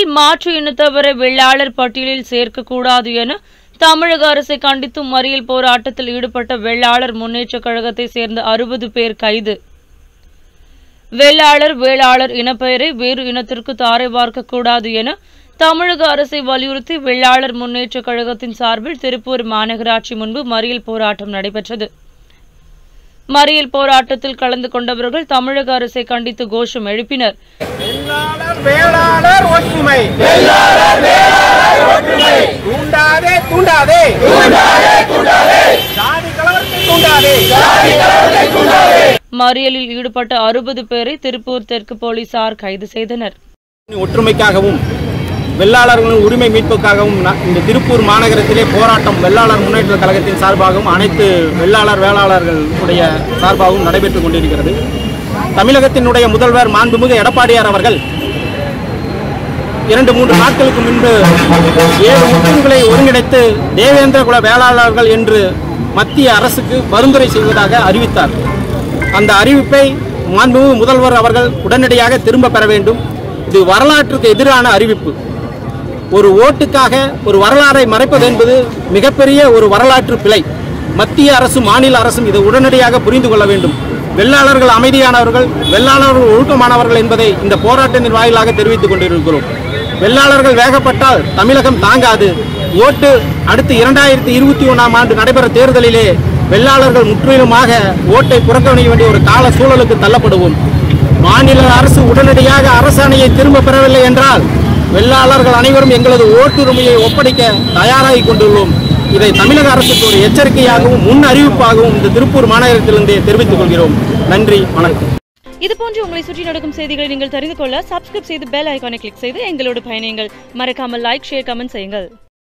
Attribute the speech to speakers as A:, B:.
A: தமிழகத்தில் மாற்று இனத்தவரை வெள்ளாளர் பட்டியலில் சேர்க்கக்கூடாது என தமிழக அரசை கண்டித்து மறியல் போராட்டத்தில் ஈடுபட்ட வெள்ளாளர் முன்னேற்றக் கழகத்தை சேர்ந்த 60 பேர் கைது. வெள்ளாளர் வேளாளர் இனப்பெயரை வேறு இனத்திற்கு தாரை பார்க்கக்கூடாது என தமிழக அரசை வலியுறுத்தி வெள்ளாளர் முன்னேற்றக் கழகத்தின் சார்பில் திருப்பூர் மாநகராட்சி முன்பு மறியல் போராட்டம் நடைபெற்றது. மறியல் போராட்டத்தில் கலந்து கொண்டவர்கள் தமிழக அரசை கண்டித்து கோஷம் எழுப்பினர். மறியலில் ஈடுபட்ட 60 பேரை திருப்பூர் தெற்கு போலீசார் கைது செய்தனர்.
B: ஒற்றுமைக்காகவும் வெள்ளாளர்களின் உரிமை மீட்புக்காகவும் இந்த திருப்பூர் மாநகரத்திலே போராட்டம் வெள்ளாளர் முன்னேற்ற கழகத்தின் சார்பாகவும் அனைத்து வெள்ளாளர் வேளாளர்களுடைய சார்பாகவும் நடைபெற்றுக் கொண்டிருக்கிறது. தமிழகத்தினுடைய முதல்வர் மாண்புமிகு எடப்பாடியார் அவர்கள் 2-3 நாட்களுக்கு முன்பு 7 முற்றுங்களை ஒருங்கிணைத்து தேவேந்திர குல வேளாளர்கள் என்று மத்திய அரசுக்கு பரிந்துரை செய்வதாக அறிவித்தார். அந்த அறிவிப்பை மாண்புமிகு முதல்வர் அவர்கள் உடனடியாக திரும்ப பெற வேண்டும். இது வரலாற்றுக்கு எதிரான அறிவிப்பு. ஒரு ஓட்டுக்காக ஒரு வரலாறை மறைப்பது என்பது மிகப்பெரிய ஒரு வரலாற்று பிழை. மத்திய அரசும் மாநில அரசும் இதை உடனடியாக புரிந்து கொள்ள வேண்டும். வெள்ளாளர்கள் அமைதியானவர்கள், வெள்ளாளர்கள் ஒழுக்கமானவர்கள் என்பதை இந்த போராட்டத்தின் வாயிலாக தெரிவித்துக் கொண்டிருக்கிறோம். வெள்ளாளர்கள் வேகப்பட்டால் தமிழகம் தாங்காது. ஓட்டு அடுத்து 2021ஆம் ஆண்டு நடைபெற தேர்தலிலே வெள்ளாளர்கள் முற்றிலுமாக ஓட்டை புறக்கணிக்க வேண்டிய ஒரு கால சூழலுக்கு தள்ளப்படுவோம். மாநில அரசு உடனடியாக அரசாணையை திரும்ப பெறவில்லை என்றால் வெள்ளாளர்கள் அனைவரும் எங்களது ஓட்டுரிமையை ஒப்படைக்க தயாராகி கொண்டுள்ளோம். இதை தமிழக அரசுக்கு ஒரு எச்சரிக்கையாகவும் முன் அறிவிப்பாகவும் இந்த திருப்பூர் மாநகரத்திலிருந்தே தெரிவித்துக் கொள்கிறோம். நன்றி, வணக்கம்.
A: இதுபோன்று உங்களை சுற்றி நடக்கும் செய்திகளை நீங்கள் தெரிந்து கொள்ள சப்ஸ்கிரைப் செய்து பெல் ஐகானை கிளிக் செய்து எங்களோடு பயணியுங்கள். மறக்காமல் லைக், ஷேர், கமெண்ட் செய்யுங்கள்.